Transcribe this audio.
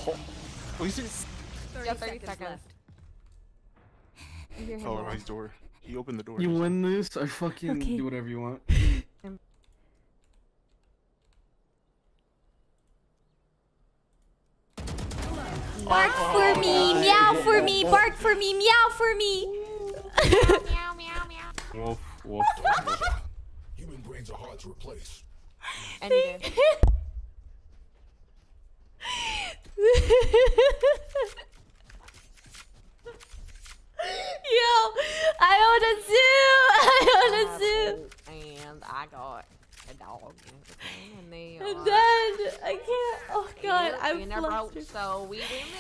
Oh, he's just... 30 seconds. Oh, his door. He opened the door. You win this, I fucking do whatever you want. Bark for me, meow for me, bark for me, meow for me. Meow, meow, meow. Wolf, wolf, wolf. Human brains are hard to replace. Any day. Yo, I own a zoo. And I got a dog and they And then I can't. Oh god, I'm in our boat, flustered. so we win